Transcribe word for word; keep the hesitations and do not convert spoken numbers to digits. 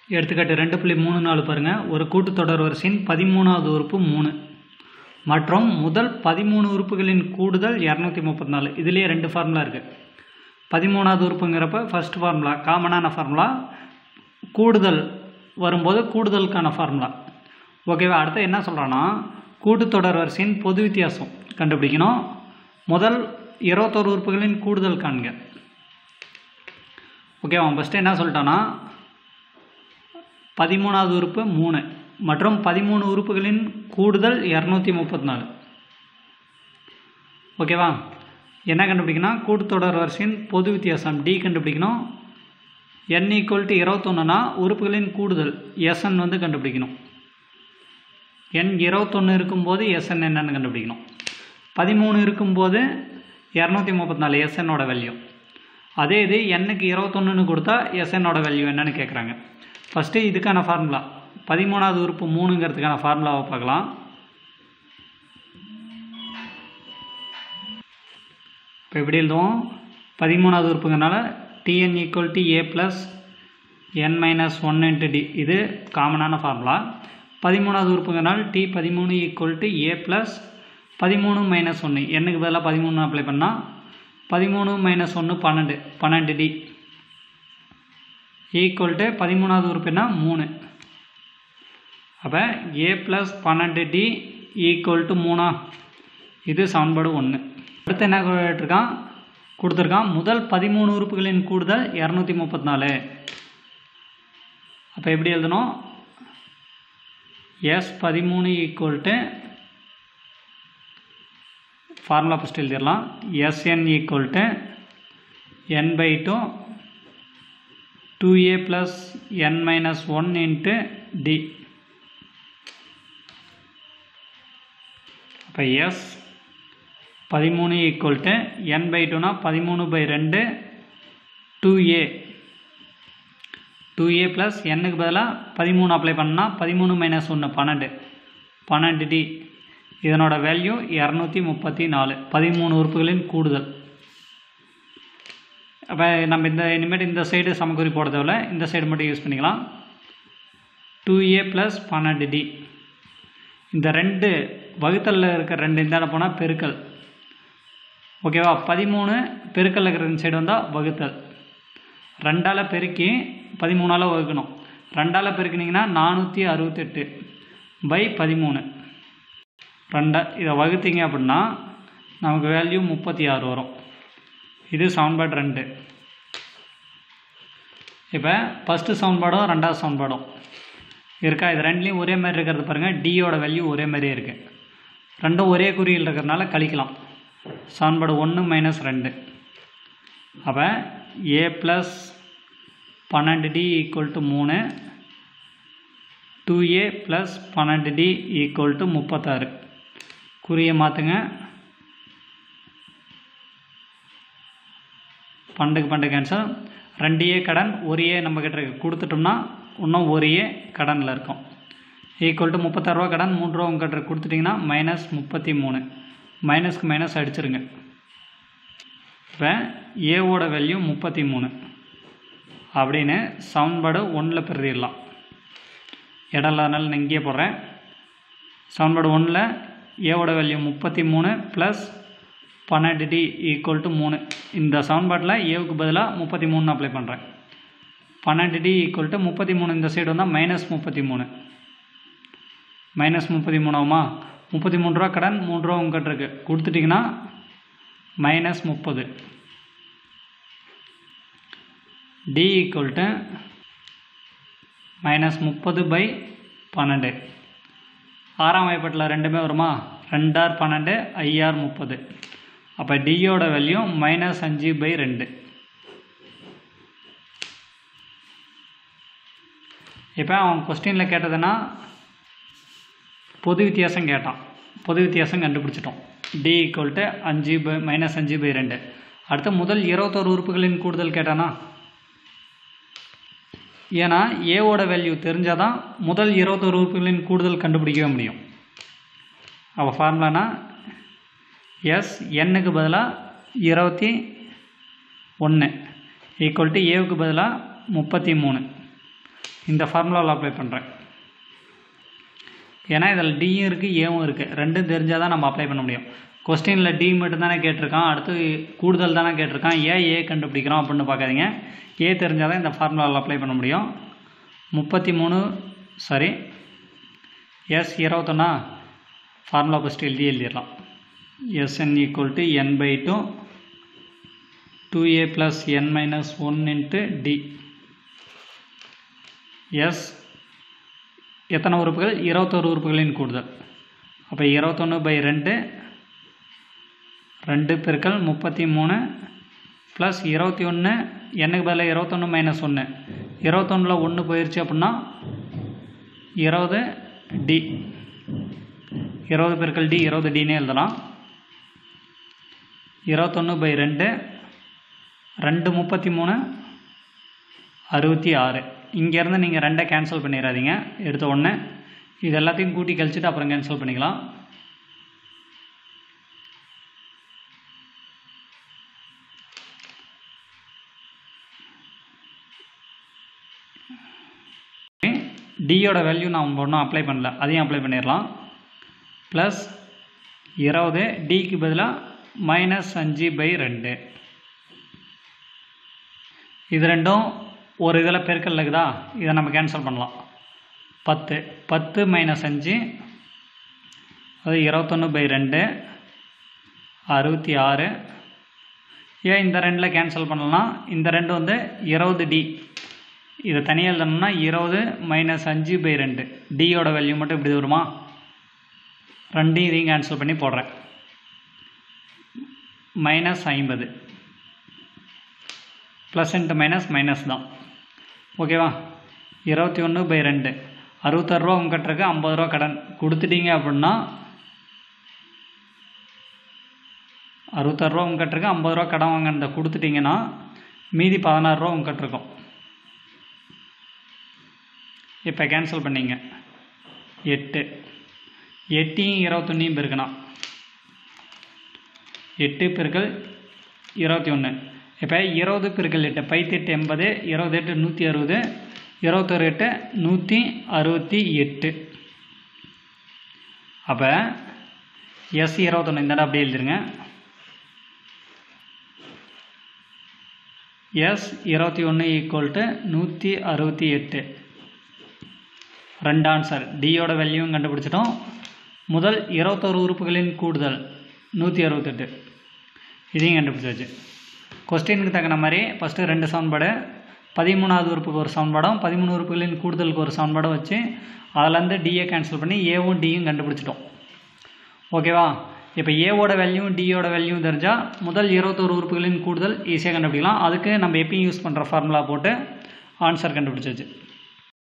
எடுத்துக்காட்டு ரெண்டு புள்ளி மூணு நாலு பாருங்கள். ஒரு கூட்டுத்தொடர் வரிசையின் பதிமூணாவது உறுப்பு மூணு மற்றும் முதல் பதிமூணு உறுப்புகளின் கூடுதல் இரநூத்தி முப்பத்தி நாலு. இதுலேயே ரெண்டு ஃபார்முலா இருக்குது. பதிமூணாவது உறுப்புங்கிறப்ப ஃபர்ஸ்ட் ஃபார்முலா காமனான ஃபார்முலா, கூடுதல் வரும்போது கூடுதலுக்கான ஃபார்முலா. ஓகேவா? அடுத்து என்ன சொல்கிறான்னா, கூட்டுத்தொடர் வரிசையின் பொது வித்தியாசம் கண்டுபிடிக்கணும். முதல் இருபத்தோரு உறுப்புகளின் கூடுதல் காண்க. ஓகேவா? ஃபஸ்ட்டு என்ன சொல்லிட்டான்னா, பதிமூணாவது உறுப்பு மூணு மற்றும் பதிமூணு உறுப்புகளின் கூடுதல் இரநூத்தி முப்பத்தி நாலு. ஓகேவா? என்ன கண்டுபிடிக்கணும்? கூட்டுத்தொடர் வரிசையின் பொது வித்தியாசம் டி கண்டுபிடிக்கணும். n ஈக்குவல் டு இருபத்தொன்னுனா உறுப்புகளின் கூடுதல் எஸ்என் வந்து கண்டுபிடிக்கணும். n இருபத்தொன்று இருக்கும்போது எஸ்என் என்னன்னு கண்டுபிடிக்கணும். பதிமூணு இருக்கும்போது இரநூத்தி முப்பத்தி நாலு எஸ்என்னோட வேல்யூ. அதே இது எண்ணுக்கு இருபத்தொன்னுன்னு கொடுத்தா எஸ்என்னோட வேல்யூ என்னன்னு கேட்குறாங்க. ஃபஸ்ட்டு இதுக்கான ஃபார்முலா பதிமூணாவது உறுப்பு மூணுங்கிறதுக்கான ஃபார்முலாவை பார்க்கலாம். இப்போ எப்படி எழுதுவோம்? பதிமூணாவது உறுப்புங்கிறனால T N equal to A plus N minus one into D, இது காமனான ஃபார்முலா. பதிமூணாவது உறுப்புங்கிறனால டி பதிமூணு ஈக்குவல் டு ஏ ப்ளஸ் பதிமூணு மைனஸ் ஒன்று, எண்ணுக்கு பதிலாக பதிமூணு அப்ளை பண்ணால் பதிமூணு மைனஸ் ஒன்று பன்னெண்டு, பன்னெண்டு டி ஈக்குவல் டு பதிமூணாவது உறுப்புனா மூணு. அப்போ ஏ ப்ளஸ் பன்னெண்டு டி ஈக்குவல் டு மூணா, இது சமன்பாடு ஒன்று. அடுத்து என்ன கேட்டிருக்கான்? கொடுத்துருக்கான் முதல் பதிமூணு உறுப்புகளின் கூடுதல் இரநூத்தி முப்பத்தி நாலு. அப்போ எப்படி எழுதணும்? எஸ் பதிமூணு ஈக்குவல் டு ஃபார்முலா ஃபஸ்ட் எழுதிடலாம். S N equal to N by two two A plus N minus one into D. அப்போ எஸ் பதிமூணு ஈக்குவல் டு என் பை டூனா பதிமூணு பை ரெண்டு two A two A plus எண்ணுக்கு பதிலாக பதிமூணு அப்ளை பண்ணால் பதிமூணு மைனஸ் ஒன்று பன்னெண்டு, பன்னெண்டு டி. இதனோட வேல்யூ இரநூத்தி முப்பத்தி நாலு, பதிமூணு உறுப்புகளின் கூடுதல். அப்போ நம்ம இந்த இனிமேட்டு இந்த சைடு சமக்குறி போட தேவையில்ல, இந்த சைடு மட்டும் யூஸ் பண்ணிக்கலாம். டூ ஏ ப்ளஸ் பன்னெண்டு டி, இந்த ரெண்டு வகுத்தலில் இருக்கிற ரெண்டு இந்த போனால் பெருக்கல். ஓகேவா? பதிமூணு பெருக்கல் இருக்கிற இந்த சைடு வந்தால் வகுத்தல். ரெண்டால் பெருக்கி பதிமூணால் வகுக்கணும். ரெண்டால் பெருக்கினீங்கன்னா நானூற்றி அறுபத்தெட்டு பை பதிமூணு. ரெண்டா இதை வகுத்தீங்க அப்படின்னா நமக்கு வேல்யூ முப்பத்தி ஆறு வரும். இது சமன்பாடு ரெண்டு. இப்போ ஃபஸ்ட்டு சமன்பாடும் ரெண்டாவது சமன்பாடும் இருக்கா? இது ரெண்டுலேயும் ஒரே மாதிரி இருக்கிறது பாருங்கள். டியோட வேல்யூ ஒரே மாதிரியே இருக்குது. ரெண்டும் ஒரே குறியில் இருக்கிறதுனால கழிக்கலாம். சமன்பாடு ஒன்று மைனஸ் ரெண்டு. அப்போ ஏ ப்ளஸ் பன்னெண்டு டி ஈக்குவல் டு மூணு, டூ ஏ ப்ளஸ் பன்னெண்டு டி ஈக்குவல் டு முப்பத்தாறு. குறியை மாற்றுங்க. பன்னெண்டுக்கு பன்னெண்டு கேன்சல். ரெண்டு ஏ கடன், ஒரு ஏ நம்ம கிட்ட கொடுத்துட்டோம்னா இன்னும் ஒரு ஏ கடனில் இருக்கும். ஈக்குவல் டு முப்பத்தாறுரூவா கடன், மூணு ரூபா உங்ககிட்ட கொடுத்துட்டிங்கன்னா மைனஸ் முப்பத்தி மூணு. மைனஸ்க்கு மைனஸ் அடிச்சிருங்க. இப்போ ஏவோட வேல்யூ முப்பத்தி மூணு அப்படின்னு சமன்பாடு ஒன்றில் பெறுதிடலாம். இடம் இல்லாதனால நான் இங்கேயே போடுறேன். சமன்பாடு ஒன்றில் ஏவோட வேல்யூ முப்பத்தி மூணு ப்ளஸ் பன்னெண்டு டி ஈக்குவல் டு மூணு. இந்த சமன்பாட்டில் ஏவுக்கு பதிலாக முப்பத்தி மூணு அப்ளை பண்ணுறேன். பன்னெண்டு டி ஈக்குவல் டு முப்பத்தி மூணு, இந்த சைடு வந்தால் மைனஸ் முப்பத்தி மூணு. மைனஸ் முப்பத்தி மூணாகுமா? முப்பத்தி மூணு ரூபா கடன், மூணு ரூபா உங்ககிட்ட இருக்கு கொடுத்துட்டிங்கன்னா மைனஸ் முப்பது. டி ஈக்குவல் டு மைனஸ் முப்பது பை பன்னெண்டு. ஆறாம் வாய்ப்பாட்டில் ரெண்டுமே வருமா? ரெண்டார் பன்னெண்டு, ஐஆர் முப்பது. அப்போ டியோட வேல்யூ மைனஸ் அஞ்சு பை ரெண்டு. இப்போ அவன் கொஸ்டினில் கேட்டதுன்னா பொது வித்தியாசம் கேட்டான். பொது வித்தியாசம் கண்டுபிடிச்சிட்டோம். டி ஈக்குவல் டு அஞ்சு பை மைனஸ் அஞ்சு பை ரெண்டு. அடுத்து முதல் இருபத்தோரு உறுப்புகளின் கூடுதல் கேட்டானா? ஏன்னா ஏவோட வேல்யூ தெரிஞ்சால் தான் முதல் இருபத்தோரு உறுப்புகளின் கூடுதல் கண்டுபிடிக்கவே முடியும். அப்போ ஃபார்முலானா எஸ் எண்ணுக்கு பதிலாக இருபத்தி ஒன்று ஈக்குவல் டு ஏவுக்கு பதிலாக முப்பத்தி மூணு. இந்த ஃபார்முலாவில் அப்ளை பண்ணுறேன். ஏன்னா இதில் டியும் இருக்குது ஏவும் இருக்குது, ரெண்டும் தெரிஞ்சால் தான் நம்ம அப்ளை பண்ண முடியும். கொஸ்டினில் டி மட்டும் தானே கேட்டிருக்கான், அடுத்து கூடுதல் தானே கேட்டிருக்கான், ஏன் ஏ கண்டுபிடிக்கிறோம் அப்படின்னு பார்க்காதீங்க. ஏ தெரிஞ்சால் தான் இந்த ஃபார்முலாவில் அப்ளை பண்ண முடியும். முப்பத்தி மூணு சாரி எஸ் இருபத்தொன்னா ஃபார்முலா ஃபஸ்ட்டு எழுதி எழுதிடலாம். S N equal to N by two two A plus N minus one into D. S எத்தனை உறுப்புகள்? இருபத்தொரு உறுப்புகளின் கூடுதல். அப்போ இருபத்தொன்று பை ரெண்டு ரெண்டு பெருக்கல் முப்பத்தி மூணு ப்ளஸ் இருபத்தி ஒன்று எண்ணுக்கு பதில் இருபத்தொன்று மைனஸ் ஒன்று, இருபத்தொன்னில் ஒன்று போயிடுச்சு அப்படின்னா இருபது டி, இருபது பெருக்கல் டி இருபது டின்னே எழுதலாம். இருபத்தொன்று பை ரெண்டு ரெண்டு முப்பத்தி மூணு அறுபத்தி ஆறு. இங்கேருந்து நீங்கள் ரெண்டை கேன்சல் பண்ணிடாதீங்க எடுத்த உடனே, இது எல்லாத்தையும் கூட்டி கழிச்சிட்டு அப்புறம் கேன்சல் பண்ணிக்கலாம். டியோட வேல்யூ நான் ஒன்றும் அப்ளை பண்ணல, அதையும் அப்ளை பண்ணிடலாம். ப்ளஸ் இருபது டிக்கு பதிலாக மைனஸ் அஞ்சு பை ரெண்டு. இது ரெண்டும் ஒரு இதில் பெருக்கல் இருக்குதா, இதை நம்ம கேன்சல் பண்ணலாம். பத்து பத்து மைனஸ் அஞ்சு அது இருபத்தொன்று பை ரெண்டு அறுபத்தி ஆறு. ஏன் இந்த ரெண்டில் கேன்சல் பண்ணலாம், இந்த ரெண்டு வந்து இருபது டி, இதை தனியாக எழுதணும்னா இருபது மைனஸ் அஞ்சு பை ரெண்டு, டியோட வேல்யூ மட்டும் இப்படி வருமா, ரெண்டையும் இதையும் கேன்சல் பண்ணி போடுறேன். மைனஸ் ஐம்பது ப்ளஸ் இன்ட்டு மைனஸ் மைனஸ் தான், ஓகேவா. இருபத்தி ஒன்று பை ரெண்டு அறுபத்தாறு ரூபா உங்கள் கட்டுறதுக்கு ஐம்பது ரூபா கடன் கொடுத்துட்டீங்க அப்படின்னா, அறுபத்தாறு ரூபா உங்கள் கட்டுறதுக்கு ஐம்பது ரூபா கடன் வாங்கினதை கொடுத்துட்டிங்கன்னா மீதி பதினாறு ரூபா உங்கள் கட்டுருக்கோம். இப்போ கேன்சல் பண்ணிங்க. எட்டு எட்டையும் இருபத்தொன்னையும் பெருக்கணும், எட்டு பெருக்கல் இருபத்தி ஒன்று. இப்போ இருபது பெருக்கல் எட்டு பைத்தெட்டு எண்பது, இருபது எட்டு நூற்றி அறுபது, இருபத்தொரு எட்டு நூற்றி அறுபத்தி எட்டு. அப்போ எஸ் இருபத்தொன்று இந்த இடம் அப்படியே எழுதிருங்க. எஸ் இருபத்தி ஒன்று ஈக்குவல் டு நூற்றி அறுபத்தி எட்டு. ரெண்டு ஆன்சர், டியோட வேல்யூவும் கண்டுபிடிச்சிட்டோம், முதல் இருபத்தொரு உறுப்புகளின் கூடுதல் நூற்றி அறுபத்தெட்டு இதையும் கண்டுபிடிச்சாச்சு. கொஸ்டினுக்கு தகுந்த மாதிரி ஃபஸ்ட்டு ரெண்டு சமன்பாடு, பதிமூணாவது உறுப்புக்கு ஒரு சமன்பாடும் பதிமூணு உறுப்புகளின் கூடுதலுக்கு ஒரு சமன்பாடும் வச்சு அதிலேருந்து டிஏ கேன்சல் பண்ணி ஏவும் டியும் கண்டுபிடிச்சிட்டோம், ஓகேவா. இப்போ ஏவோட வேல்யூவும் டியோட வேல்யூவும் தெரிஞ்சால் முதல் இருபத்தொரு உறுப்புகளின் கூடுதல் ஈஸியாக கண்டுபிடிக்கலாம். அதுக்கு நம்ம எப்பயும் யூஸ் பண்ணுற ஃபார்முலா போட்டு ஆன்சர் கண்டுபிடிச்சாச்சு.